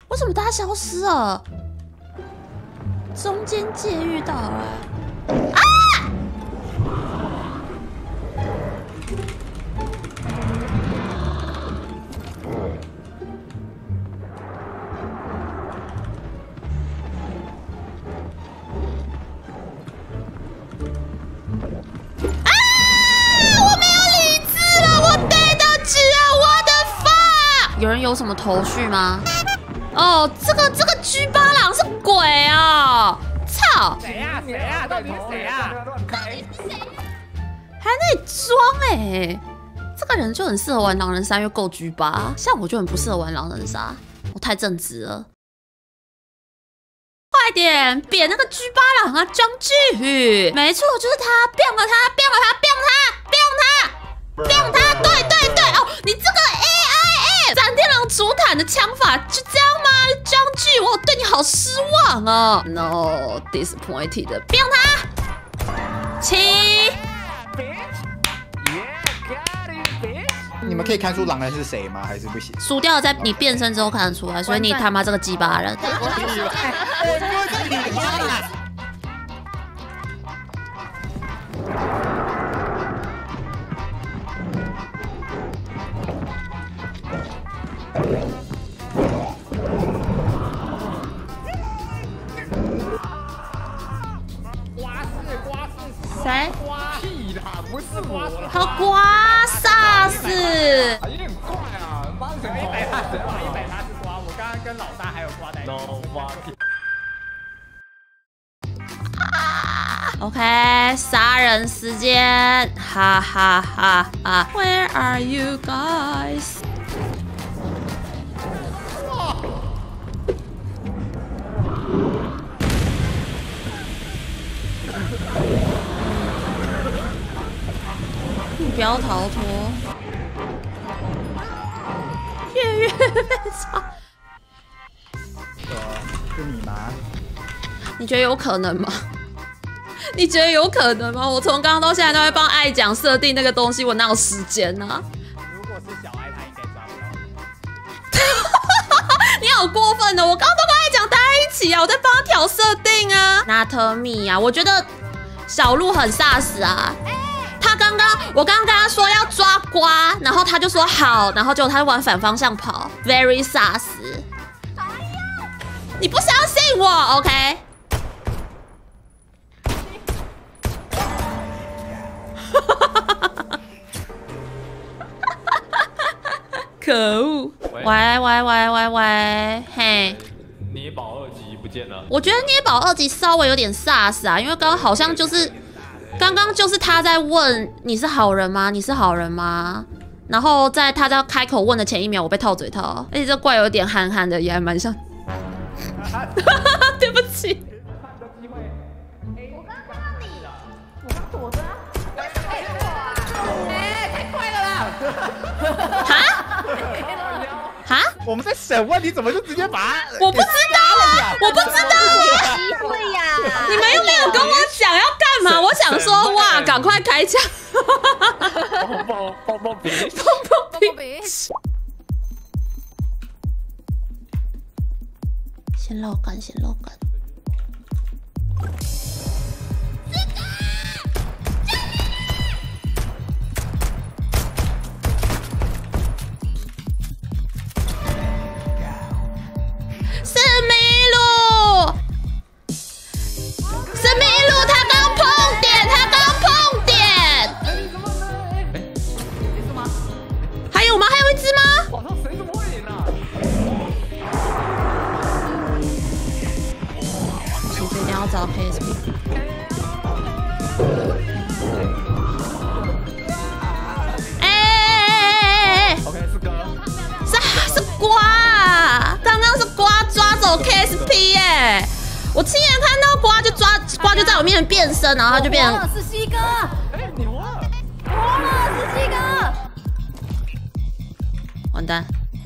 为什么他消失了？中间界遇到了。啊！有人有什么头绪吗？哦，这个G8郎是鬼啊！操！ 谁呀？谁呀？到底是谁呀？ 还在那里装哎！这个人就很适合玩狼人杀，因为够G8。像我就很不适合玩狼人杀，我太正直了。快点扁那个G8郎啊，张继！没错，就是他，变了他，变了他，变了他，变了他，变了他！对对对，哦，你这个 AIA 斩天狼主坦的枪法就这样吗？张继，我对你好失望哦。No disappointed， 变了他，7。 你们可以看出狼人是谁吗？还是不行？ 输掉了，在你变身之后看得出来，所以你他妈这个G8人。谁？ 屁啦，不是我啦。 好刮煞死！ 有点快啊，180是刮，我刚刚跟老大还有刮在一起。 OK， 杀人时间，哈哈哈哈 ！Where are you guys？ 你不要逃脱，越吵。 是你吗？ 你觉得有可能吗？你觉得有可能吗？我从刚刚到现在都在帮爱讲设定那个东西，我哪有时间呢？ 如果是小爱，他应该抓不到。 你好过分哦！我刚刚都跟爱讲待在一起啊，我在帮他调设定啊。Not me 啊，我觉得小鹿很煞死啊。我刚刚跟他说要抓瓜，然后他就说好，然后结果他就往反方向跑 ，very 煞死。你不相信我 ，OK？ 可恶！喂，嘿。 捏宝2级不见了。 我觉得捏宝2级稍微有点煞死啊，因为刚刚好像就是。刚刚就是他在问你是好人吗？你是好人吗？然后在他在开口问的前1秒，我被套嘴套，而且这怪有点憨憨的，也还蛮像。对不起。 我刚看到你，我刚躲着啊。哎，太快了啦！ 哈？ 我们在审问，你怎么就直接把他？ 我不知道啊，我不知道啊。 机会呀！ 你们又没有跟我讲要干嘛？我想说，哇，赶快开枪！ 抱比， 先漏干。是麋鹿，他刚碰点。还有吗？还有一只吗？ 网上谁怎么会赢啊？ 其实一定要找 KSP。哎 ，OK 是哥， 是瓜啊！刚刚是瓜抓走 KSP 耶！我亲眼看到瓜就在我面前变身，然后他就变成是西哥， 哎，你活了， 是西哥。 完蛋！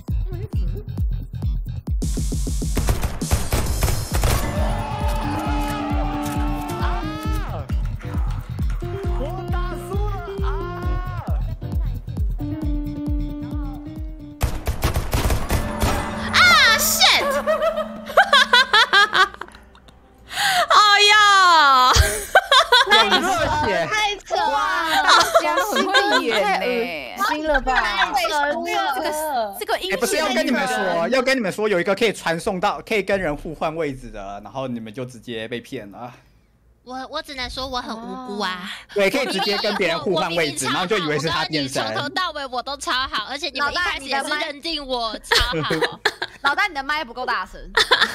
我打输了啊！shit！ 了吧？ 这个音不是要跟你们说，有一个可以传送到，可以跟人互换位置的，然后你们就直接被骗了。 我只能说我很无辜啊。 对，可以直接跟别人互换位置，然后就以为是他变身。 从头到尾我都超好，而且你们一开始也是认定我超好。 老大，你的麦不够大声。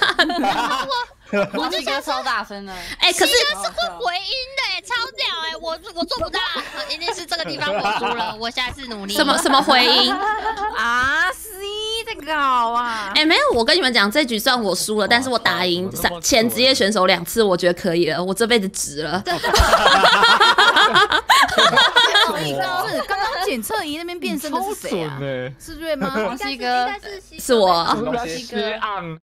我就觉得超大声的。 哎，可是是会回音的，超屌哎！我做不到，一定是这个地方我输了，我下次努力。什么回音啊 ？C 这个好啊！ 哎，没有，我跟你们讲，这局算我输了，但是我打赢前职业选手2次，我觉得可以了，我这辈子值了。 是刚刚检测仪那边变身的是谁啊？是瑞吗？ 王西哥， 是我。 是昂。